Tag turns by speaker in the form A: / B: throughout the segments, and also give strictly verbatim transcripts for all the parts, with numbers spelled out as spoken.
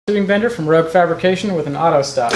A: Tubing bender from Rogue Fabrication with an auto stop.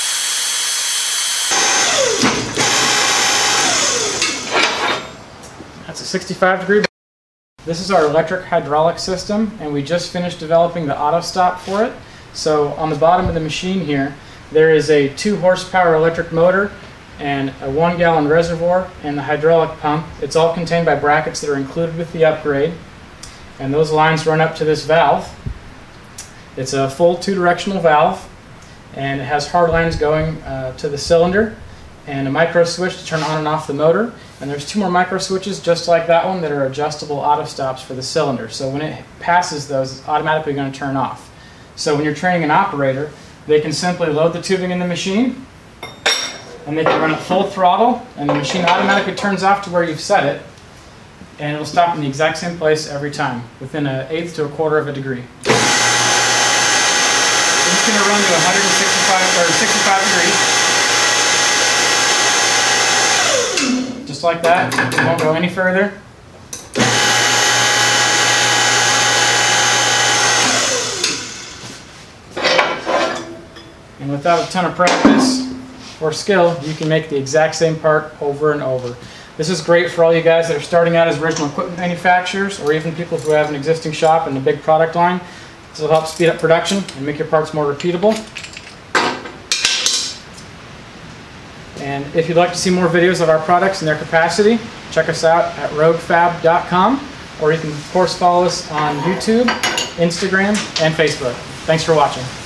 A: That's a sixty-five degree. This is our electric hydraulic system, and we just finished developing the auto stop for it. So on the bottom of the machine here, there is a two horsepower electric motor and a one gallon reservoir and the hydraulic pump. It's all contained by brackets that are included with the upgrade, and those lines run up to this valve. It's a full two-directional valve, and it has hard lines going uh, to the cylinder and a micro switch to turn on and off the motor. And there's two more micro switches just like that one that are adjustable auto stops for the cylinder. So when it passes those, it's automatically going to turn off. So when you're training an operator, they can simply load the tubing in the machine, and they can run it full throttle, and the machine automatically turns off to where you've set it, and it'll stop in the exact same place every time, within an eighth to a quarter of a degree. It's going to run to one hundred sixty-five or sixty-five degrees, just like that. It won't go any further. And without a ton of practice or skill, you can make the exact same part over and over. This is great for all you guys that are starting out as original equipment manufacturers, or even people who have an existing shop and a big product line. This will help speed up production and make your parts more repeatable. And if you'd like to see more videos of our products and their capacity, check us out at rogue fab dot com, or you can of course follow us on YouTube, Instagram, and Facebook. Thanks for watching.